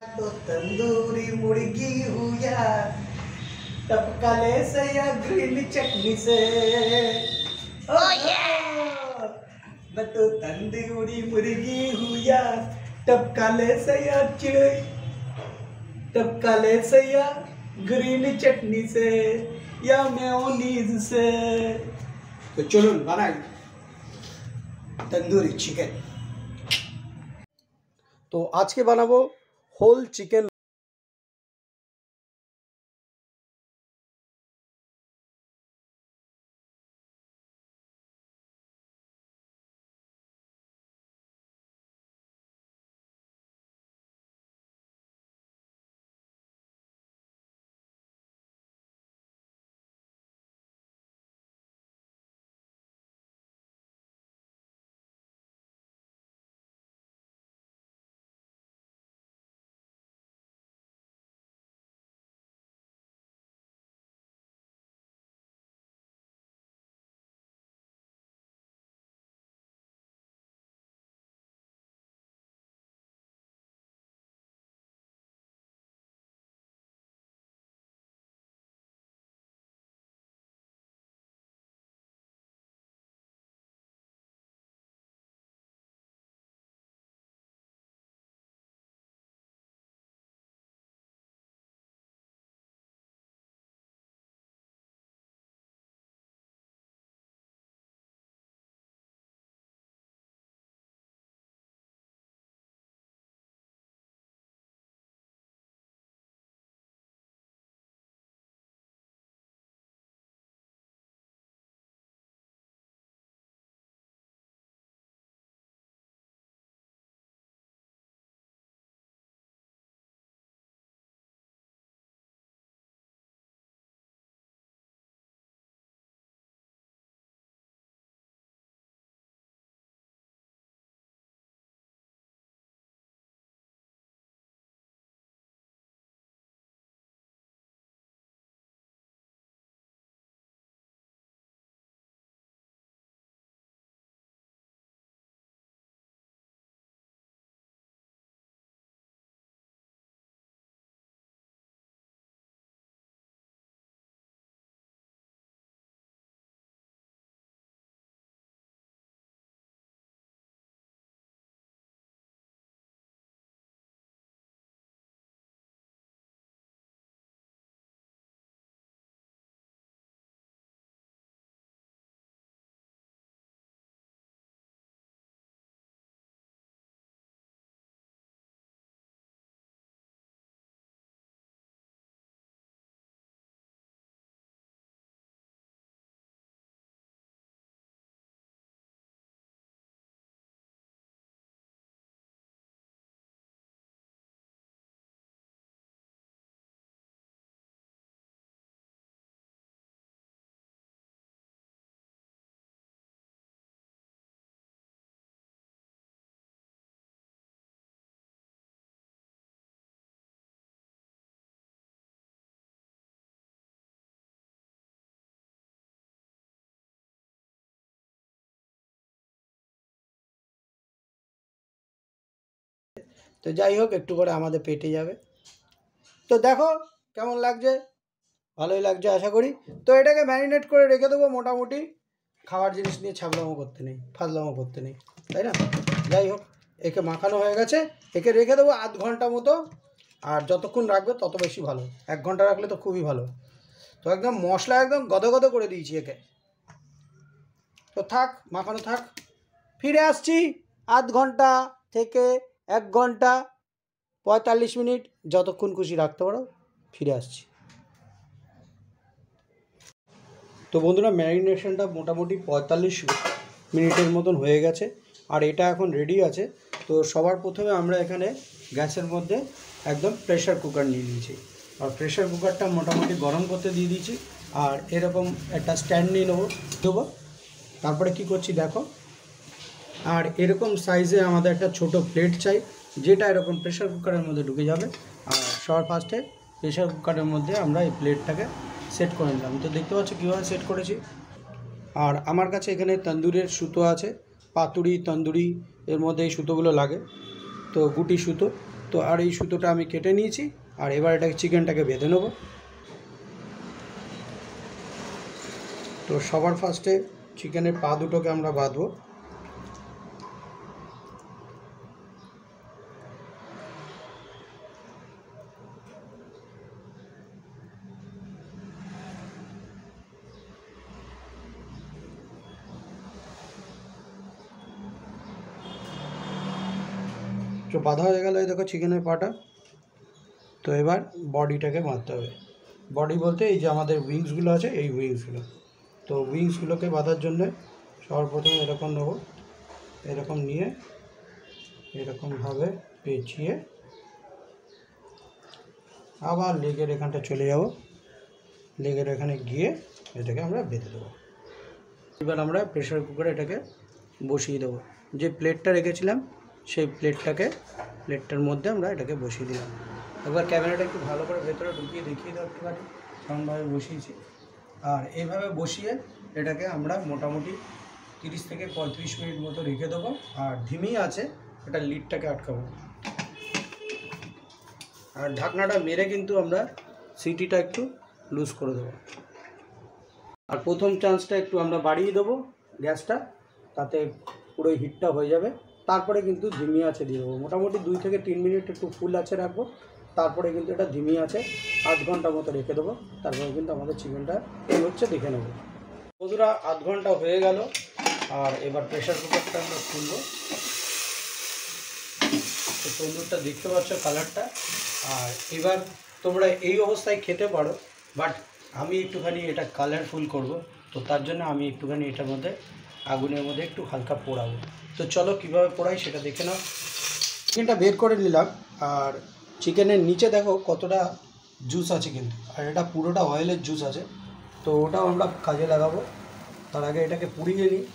तो तंदूरी मुर्गी हुआ टपका ले से या ग्रीन चटनी से। मैं तो तंदूरी मुर्गी हुआ टपका ले से या टपका ले से या ग्रीन चटनी से या मेयोनीज से। तो चलो बनाई तंदूरी चिकन। तो आज के बनाबो होल चिकन। তো যাই হোক একটু করে আমাদের পেটে যাবে। তো দেখো কেমন লাগছে, ভালোই লাগছে আশা করি। তো এটাকে ম্যারিনেট করে রেখে দেবো। মোটামুটি খাবার জিনিস নিয়ে ছাগলামো করতে নেই, ফাজলামো করতে নেই, তাই না? যাই হোক একে মাখানো হয়ে গেছে, একে রেখে দেবো আধ ঘন্টা মতো। আর যতক্ষণ রাখবে তত বেশি ভালো, 1 ঘন্টা রাখলে তো খুবই ভালো। তো একদম মশলা একদম গদগদ করে দিয়েছি একে। তো থাক, মাখানো থাক, ফিরে আসছি আধ ঘন্টা থেকে 1 ঘন্টা 45 মিনিট, যতক্ষণ খুশি রাখতে পারো, ফিরে আসছি। তো বন্ধুরা ম্যারিনেশনটা মোটামুটি 45 মিনিটের মতন হয়ে গেছে, আর এটা এখন রেডি আছে। তো সবার প্রথমে আমরা এখানে গ্যাসের মধ্যে একদম প্রেশার কুকার নিয়ে নিয়েছি, আর প্রেশার কুকারটা মোটামুটি গরম করতে দিয়ে দিয়েছি। আর এরকম একটা স্ট্যান্ড নিয়ে দেবো। তারপরে কি করছি দেখো, আর এরকম সাইজে আমাদের একটা ছোট প্লেট চাই, যেটা এরকম প্রেশার কুকারের মধ্যে ঢুকে যাবে। আর সবার ফার্স্টে প্রেশার কুকারের মধ্যে আমরা এই প্লেটটাকে সেট করে নিলাম। তো দেখতে পাচ্ছ কীভাবে সেট করেছি। আর আমার কাছে এখানে তন্দুরের সুতো আছে, পাতুরি তন্দুরি এর মধ্যে এই সুতোগুলো লাগে, তো গুটি সুতো। তো আর এই সুতোটা আমি কেটে নিয়েছি। আর এবার এটাকে চিকেনটাকে বেঁধে নেব। তো সবার ফার্স্টে চিকেনের পা দুটোকে আমরা বাঁধবো। তো বাঁধা হয়ে গেল, এই দেখো চিকেনের পাটা। তো এবার বডিটাকে বাঁধতে হবে। বডি বলতে এই যে আমাদের উইংসগুলো আছে, এই উইংসগুলো। তো উইংসগুলোকে বাঁধার জন্য সবার প্রথমে এরকম নেবো, এরকম নিয়ে এরকমভাবে পেঁচিয়ে আবার লেগের এখানটা চলে যাব। লেগের এখানে গিয়ে এটাকে আমরা বেঁধে দেবো। এবার আমরা প্রেশার কুকারে এটাকে বসিয়ে দেবো। যে প্লেটটা রেখেছিলাম সেই প্লেটটার মধ্যে আমরা এটাকে বসিয়ে দিলাম। একবার ক্যামেরাটা একটু ভালো করে ভেতরে ঢুকিয়ে দেখিয়ে দাও একটুখানি কেমনভাবে বসিয়েছি। আর এইভাবে বসিয়ে এটাকে আমরা মোটামুটি 30 থেকে 35 মিনিট মতো রেখে দেবো। আর ধিমি আছে এটা লিডটাকে আটকাবো। আর ঢাকনাটা মেরে কিন্তু আমরা সিটিটা একটু লুজ করে দেবো। আর প্রথম চান্সটা একটু আমরা বাড়িয়ে দেবো গ্যাসটা, তাতে পুরো হিটটা হয়ে যাবে। তারপরে কিন্তু ধিমি আছে দিয়ে দেবো। মোটামুটি 2 থেকে 3 মিনিট একটু ফুল আছে রাখবো। তারপরে কিন্তু এটা ধিমি আছে 8 ঘন্টা মতো রেখে দেবো। তারপরে কিন্তু আমাদের চিকেনটা এই হচ্ছে দেখে নেবো। বন্ধুরা 8 ঘন্টা হয়ে গেল। আর এবার প্রেশার কুকারটা আমরা খুলবো। তো তন্দুরটা দেখতে পাচ্ছ কালারটা। আর এবার তোমরা এই অবস্থায় খেতে পারো, বাট আমি একটুখানি এটা কালারফুল করব। তো তার জন্য আমি একটুখানি এটার মধ্যে আগুনের মধ্যে একটু হালকা পোড়াবো। তো চলো কীভাবে পোড়াই সেটা দেখে নাও। চিকেনটা বের করে নিলাম। আর চিকেনের নিচে দেখো কতটা জুস আছে কিন্তু, আর এটা পুরোটা অয়েলের জুস আছে। তো ওটাও আমরা কাজে লাগাবো। তার আগে এটাকে পুড়িয়ে নিই।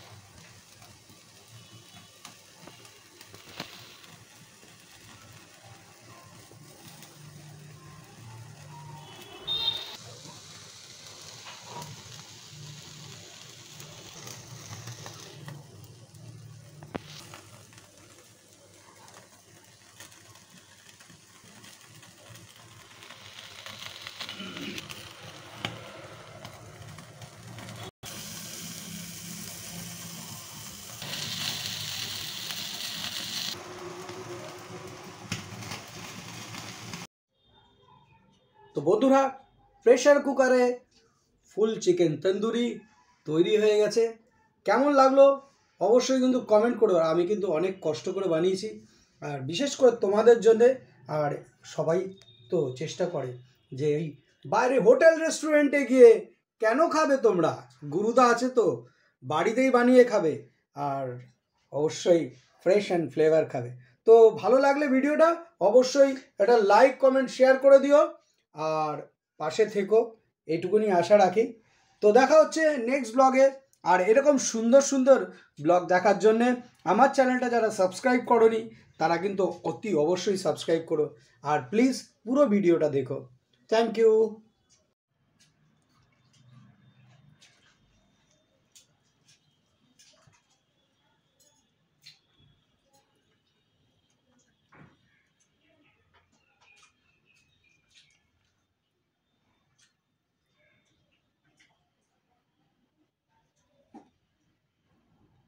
তো বন্ধুরা প্রেশার কুকারে ফুল চিকেন তন্দুরি তৈরি হয়ে গেছে। কেমন লাগলো অবশ্যই কিন্তু কমেন্ট করো। আমি কিন্তু অনেক কষ্ট করে বানিয়েছি, আর বিশেষ করে তোমাদের জন্যে। আর সবাই তো চেষ্টা করে যে এই বাইরে হোটেল রেস্টুরেন্টে গিয়ে কেন খাবে তোমরা, গুরুদা আছে তো, বাড়িতেই বানিয়ে খাবে। আর অবশ্যই ফ্রেশ অ্যান্ড ফ্লেভার খাবে। তো ভালো লাগলে ভিডিওটা অবশ্যই একটা লাইক কমেন্ট শেয়ার করে দিও। আর পাশে থেকো, এইটুকুনি আশা রাখি। তো দেখা হচ্ছে নেক্সট ব্লগে। আর এরকম সুন্দর সুন্দর ব্লগ দেখার জন্যে আমার চ্যানেলটা যারা সাবস্ক্রাইব করোনি তারা কিন্তু অতি অবশ্যই সাবস্ক্রাইব করো। আর প্লিজ পুরো ভিডিওটা দেখো। Thank you.